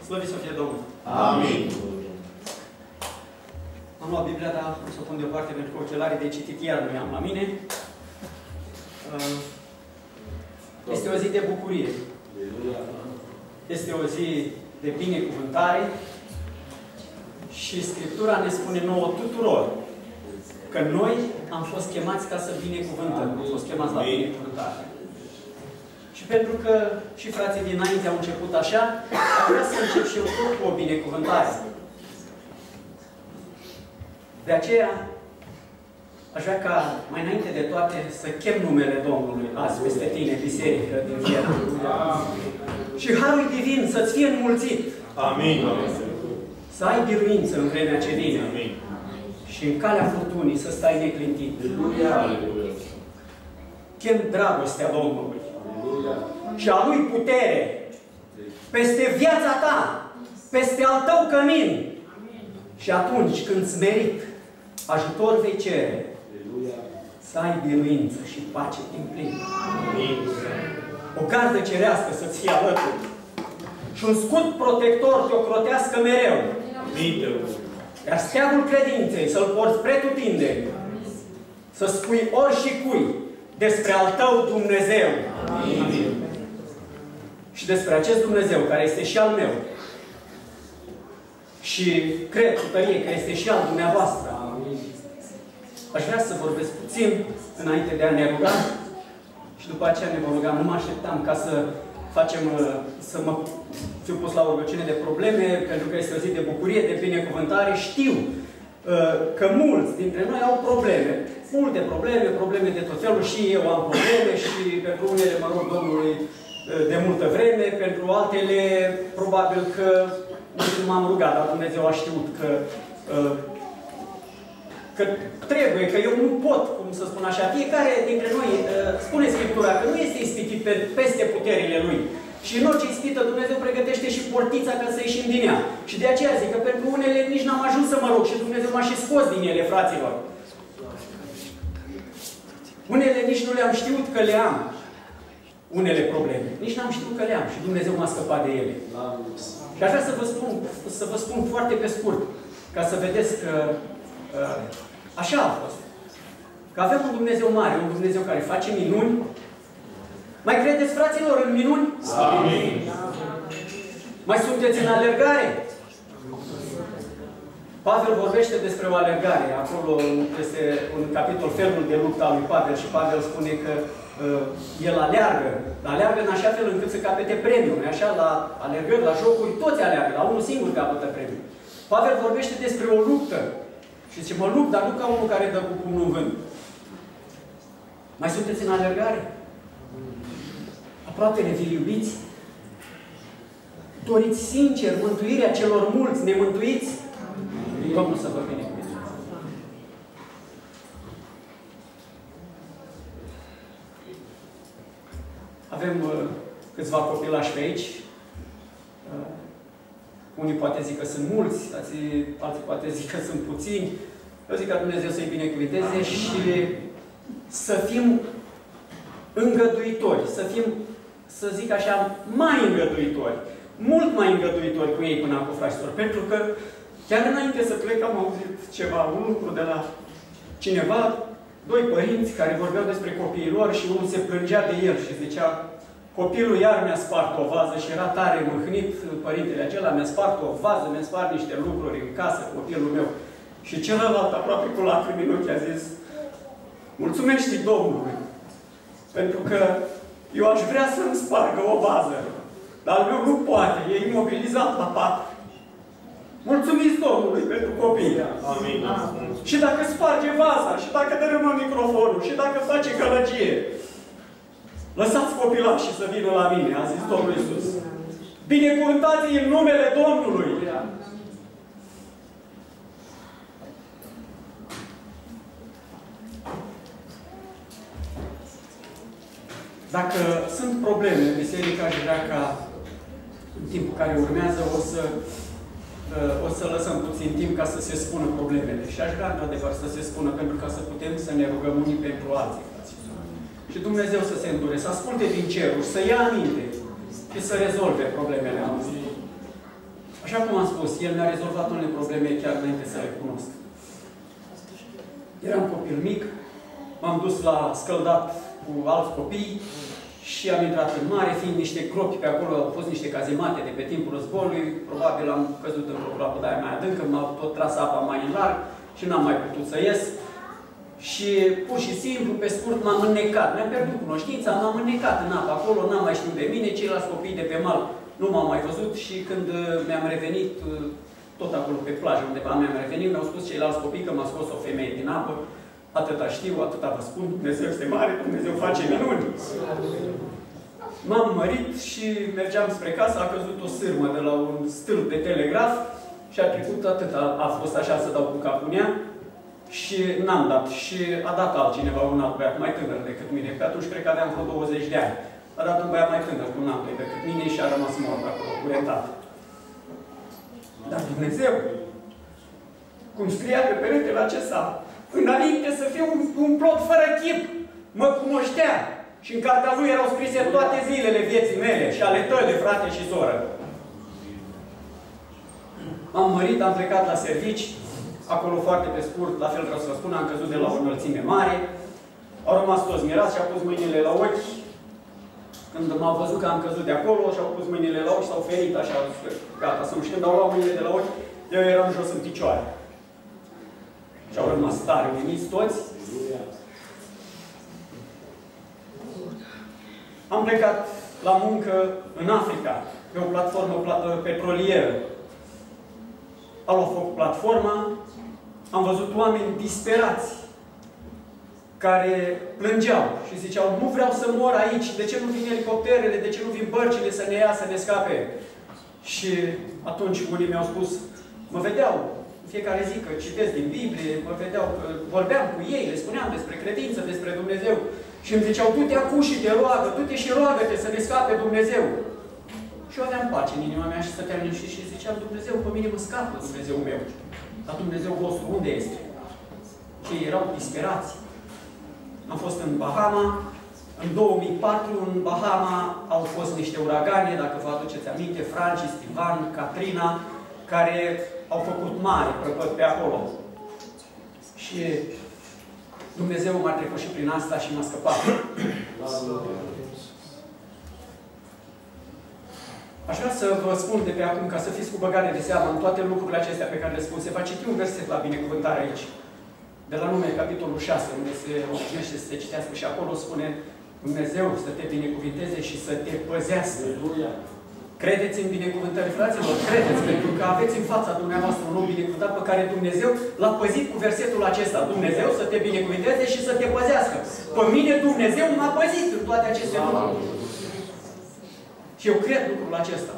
Slăvit să fie Domnul! Amin! Am luat Biblia, dar o să o pun deoparte pentru că ochelarii de citit iar nu i-am la mine. Este o zi de bucurie. Este o zi de binecuvântare. Și Scriptura ne spune nouă tuturor că noi am fost chemați ca să binecuvântăm. Am fost chemați la binecuvântare. Și pentru că și frații dinainte au început așa, aș vrea să încep și eu cu o binecuvântare. De aceea, aș vrea ca, mai înainte de toate, să chem numele Domnului azi peste tine, biserică din Viena. Și Harul Divin să-ți fie înmulțit. Amin. Să ai biruință în vremea ce vine. Amin. Și în calea furtunii să stai neclintit. Chem dragostea Domnului. Și a Lui putere peste viața ta, peste al tău cămin. Și atunci când smerit, ajutor vei cere, să ai biruință și pace din plin. O gardă cerească să-ți fie alături. Și un scut protector te ocrotească mereu. Iar steagul credinței să-l porți pretutindeni. Să spui ori și cui despre al tău Dumnezeu. Amin. Și despre acest Dumnezeu, care este și al meu. Și cred cu tărie că este și al dumneavoastră. Aș vrea să vorbesc puțin înainte de a ne ruga. Și după aceea ne vom ruga. Nu mă așteptam ca să facem, să mă fiu pus la o rugăciune de probleme, pentru că este o zi de bucurie, de binecuvântare. Știu că mulți dintre noi au probleme. Multe probleme, probleme de tot felul. Și eu am probleme și pentru unele mă rog Domnului de multă vreme, pentru altele probabil că nu m-am rugat, dar Dumnezeu a știut că trebuie, că eu nu pot, cum să spun așa. Fiecare dintre noi, spune Scriptura, că nu este ispitit peste puterile Lui. Și în orice ispită Dumnezeu pregătește și portița ca să ieșim din ea. Și de aceea zic că pentru unele nici n-am ajuns să mă rog și Dumnezeu m-a și scos din ele, fraților. Unele nici nu le-am știut că le am. Unele probleme. Nici n-am știut că le am și Dumnezeu m-a scăpat de ele. Și aș vrea să vă spun foarte pe scurt, ca să vedeți că așa a fost. Că avem un Dumnezeu mare, un Dumnezeu care face minuni. Mai credeți, fraților, în minuni? Amin. Mai sunteți în alergare? Pavel vorbește despre o alergare. Acolo este un capitol, felul de luptă al lui Pavel. Și Pavel spune că el aleargă. Aleargă în așa fel încât să capete premiul. Așa, la alergări, la jocuri, toți aleargă. La unul singur capătă premiul. Pavel vorbește despre o luptă. Și zice, mă lupt, dar nu ca unul care dă cu pumnul în vânt. Mai sunteți în alergare? Aproapele vi iubiți? Doriți sincer mântuirea celor mulți nemântuiți? Domnul să vă binecuvânteze. Avem câțiva copilași pe aici. Unii poate zic că sunt mulți, alții poate zic că sunt puțini. Eu zic ca Dumnezeu să-i binecuvânteze și să fim îngăduitori, să fim, să zic așa, mai îngăduitori. Mult mai îngăduitori cu ei până acum, fraților. Pentru că chiar înainte să plec am auzit ceva, un lucru de la cineva, doi părinți care vorbeau despre copiii lor și unul se plângea de el și zicea, copilul iar mi-a spart o vază și era tare mâhnit, părintele acela mi-a spart o vază, mi-a spart niște lucruri în casă, copilul meu. Și celălalt, aproape cu lacrimi în ochi, a zis, mulțumește Domnului, pentru că eu aș vrea să-mi spargă o vază, dar al meu nu poate, e imobilizat la pat. Mulțumiți Domnului pentru copii. Amin. Și dacă sparge vaza, și dacă dărâmă microfonul, și dacă face gălăgie, lăsați copilașii să vină la mine, a zis Domnul Iisus. Binecuvântați-i în numele Domnului. Dacă sunt probleme în biserică, aș vrea ca în timpul care urmează o să lăsăm puțin timp ca să se spună problemele. Și aș vrea, într-adevăr, să se spună pentru ca să putem să ne rugăm unii pentru alții. Și Dumnezeu să se îndure, să asculte din ceruri, să ia aminte și să rezolve problemele noastre. Așa cum am spus, El mi-a rezolvat unele probleme chiar înainte să le cunosc. Eram copil mic, m-am dus la scăldat cu alți copii și am intrat în mare, fiind niște gropi pe acolo, au fost niște cazemate de pe timpul războiului, probabil am căzut într-o groapă de aia mai adâncă, m-au tot tras apa mai în larg și n-am mai putut să ies. Și pur și simplu, pe scurt, m-am înnecat. Mi-am pierdut cunoștința, m-am înnecat în apă acolo, n-am mai știut de mine, ceilalți copii de pe mal nu m-au mai văzut și când mi-am revenit, tot acolo pe plajă undeva mi-am revenit, mi-au spus ceilalți copii că m-a scos o femeie din apă. Atâta știu, atâta vă spun, Dumnezeu este mare, Dumnezeu face minuni. M-am mărit și mergeam spre casă, a căzut o sârmă de la un stâlp de telegraf și a trecut atâta, a fost așa să dau cu capul în ea și n-am dat. Și a dat altcineva, un alt băiat mai tânăr decât mine, pe atunci cred că aveam vreo 20 de ani. A dat un băiat mai tânăr cu un an decât mine și a rămas mort acolo, curentat. Dar Dumnezeu, cum scria pe peretele acesta, înainte să fiu un plot fără chip, mă cunoștea. Și în cartea lui erau scrise toate zilele vieții mele și ale tale, frate și soră. M-am mărit, am plecat la servici, acolo foarte pe scurt, la fel vreau să vă spun, am căzut de la o înălțime mare, au rămas toți mirați și au pus mâinile la ochi. Când m-au văzut că am căzut de acolo și au pus mâinile la ochi, s-au ferit așa, gata, să-mi știu, când au luat mâinile de la ochi, eu eram jos în picioare. Și au rămas tare uimiți toți. Am plecat la muncă în Africa, pe o platformă petrolieră. A luat foc platforma, am văzut oameni disperați, care plângeau și ziceau, nu vreau să mor aici, de ce nu vin elicopterele, de ce nu vin bărcile să ne ia, să ne scape? Și atunci unii mi-au spus, mă vedeau în fiecare zi că citesc din Biblie, mă vedeau că vorbeam cu ei, le spuneam despre credință, despre Dumnezeu. Și îmi ziceau, du-te acum și te roagă, du-te și roagă-te să ne scape Dumnezeu. Și eu aveam pace în inima mea și stăteam liniștit și ziceam, Dumnezeu, pe mine mă scapă Dumnezeu meu. Dar Dumnezeu vostru, unde este? Și ei erau disperați. Am fost în Bahama. În 2004, în Bahama, au fost niște uragane, dacă vă aduceți aminte, Francis, Ivan, Katrina, care au făcut mare prăpăd pe acolo. Și Dumnezeu m-a trecut și prin asta și m-a scăpat. Aș vrea să vă spun de pe acum, ca să fiți cu băgare de seamă în toate lucrurile acestea pe care le spun. Se va citi un verset la binecuvântare aici. De la Numeri, capitolul 6, unde se obișnuiește să se citească și acolo spune Dumnezeu să te binecuvinteze și să te păzească. Credeți în binecuvântări, fraților? Credeți, pentru că aveți în fața dumneavoastră un om binecuvântat pe care Dumnezeu l-a păzit cu versetul acesta. Dumnezeu să te binecuvinteze și să te păzească. Pe mine Dumnezeu m-a păzit în toate aceste lucruri. Și eu cred lucrul acesta.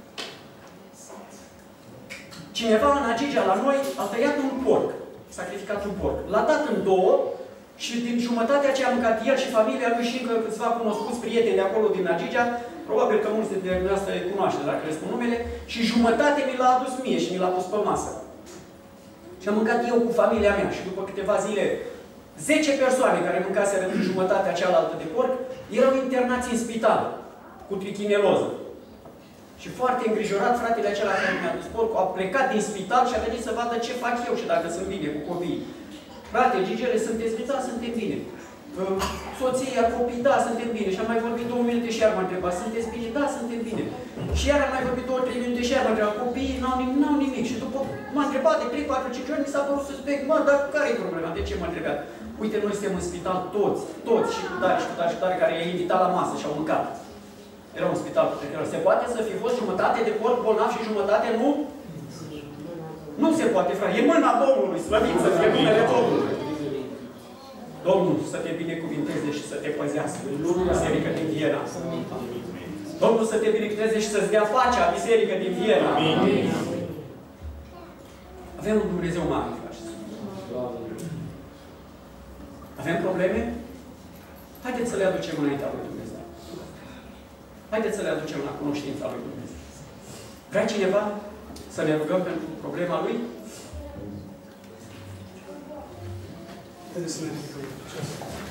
Cineva în Agigea la noi a tăiat un porc. Sacrificat un porc. L-a dat în două și din jumătatea ce a mâncat el și familia lui și încă câțiva cunoscuți prieteni de acolo din Agigea, probabil că mulți dintre dumneavoastră îi cunoaște, dacă le spun numele, și jumătate mi l-a adus mie și mi l-a pus pe masă. Și am mâncat eu cu familia mea și după câteva zile, 10 persoane care mâncaseră din jumătatea cealaltă de porc, erau internați în spital cu trichineloză. Și foarte îngrijorat, fratele acela care mi-a dus porcul a plecat din spital și a venit să vadă ce fac eu și dacă sunt bine cu copiii. Frate, Gigele, sunteți bine? Da, suntem bine. Soția, copii, da, suntem bine. Și am mai vorbit 2 minute și iar m-a întrebat, sunteți bine? Da, suntem bine. Și iar am mai vorbit 2-3 minute și iar m-a întrebat, copiii n-au nimic. Și după m-a întrebat de 3-4-5 ori, mi s-a părut suspect, mă, dar care e problema? De ce m-a întrebat? Uite, noi suntem în spital toți și cu tare care i-a invitat la masă și au mâncat. Era un spital cu trichineloză. Se poate să fi fost jumătate de porc bolnav și jumătate nu? Nu se poate, frate. E mâna Domnului, slăvit să fie numele Domnului. Domnul să te binecuvinteze și să te păzească. Biserică din Viena. Domnul să te binecuvinteze și să-ți dea pacea, Biserică din Viena. Avem un Dumnezeu mare, frate. Avem probleme? Haideți să le aducem înaintea lui Dumnezeu. Haideți să le aducem la cunoștința lui Dumnezeu. Vrea cineva să ne rugăm pentru problema lui? Haideți să ne ridicăm.